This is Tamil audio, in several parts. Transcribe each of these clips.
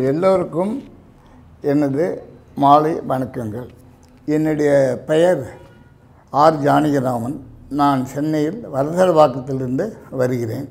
எல்லோருக்கும் எனது மாலை வணக்கங்கள். என்னுடைய பெயர் ஆர். ஜானகிராமன். நான் சென்னையில் வலசரவாக்கத்திலிருந்து வருகிறேன்.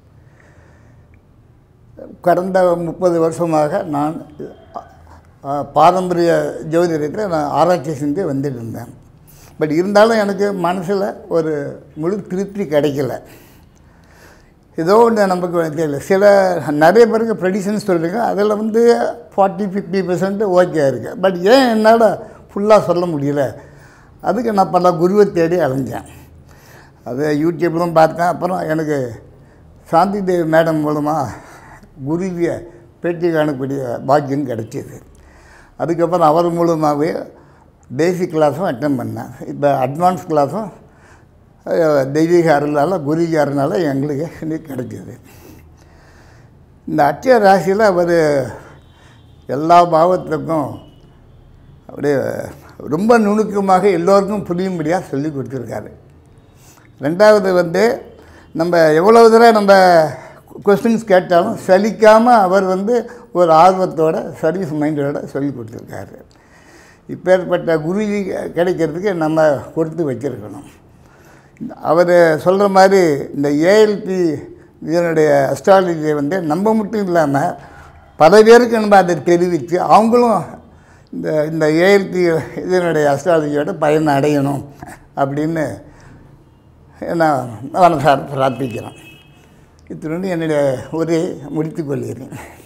கடந்த 30 வருஷமாக நான் பாரம்பரிய ஜோதிடத்தில் நான் ஆராய்ச்சி செஞ்சு வந்துட்டு இருந்தேன். பட் இருந்தாலும் எனக்கு மனசில் ஒரு முழு திருப்தி கிடைக்கல. ஏதோ ஒன்று நமக்கு தெரியல. நிறைய பேருக்கு ப்ரெடிஷன்ஸ் சொல்கிறீங்க, அதில் 40-50% ஓகே இருக்குது. பட் ஏன் என்னால் ஃபுல்லாக சொல்ல முடியல? அதுக்கு நான் பல குருவை தேடி அலைஞ்சேன். அது யூடியூப்லாம் பார்த்தேன். அப்புறம் எனக்கு சாந்தி தேவி மேடம் மூலமாக குருவியை பேட்டி காணக்கூடிய பாக்கியம் கிடைச்சிது. அதுக்கப்புறம் அவர் மூலமாகவே பேசிக் கிளாஸும் அட்டெண்ட் பண்ணேன். இப்போ அட்வான்ஸ் கிளாஸும் தெய்வீக அருளால் குருஜி அருளால் எங்களுக்கு இன்னைக்கு கிடைக்கிது. இந்த அட்சய ராசியில் அவர் எல்லா பாவத்துக்கும் அப்படியே ரொம்ப நுணுக்கமாக எல்லோருக்கும் புரியும்படியாக சொல்லி கொடுத்துருக்காரு. ரெண்டாவது நம்ம எவ்வளவு தடவை நம்ம கொஸ்டின்ஸ் கேட்டாலும் சலிக்காமல் அவர் ஒரு ஆர்வத்தோட சர்வீஸ் மைண்டோட சொல்லி கொடுத்துருக்காரு. இப்பேற்பட்ட குருஜி கிடைக்கிறதுக்கு நம்ம கொடுத்து வச்சுருக்கணும். அவர் சொல்கிற மாதிரி இந்த ஏஎல்பி இதனுடைய அஸ்ட்ராலஜியை நம்ம மட்டும் இல்லாமல் பல பேருக்கு நம்ம அதை தெரிவித்து அவங்களும் இந்த ஏஎல்பி இதனுடைய அஸ்ட்ராலஜியோட பயனை அடையணும் அப்படின்னு நான் பிரார்த்திக்கிறேன். இத்துடன் என்னுடைய உரையை முடித்துக்கொள்கிறேன்.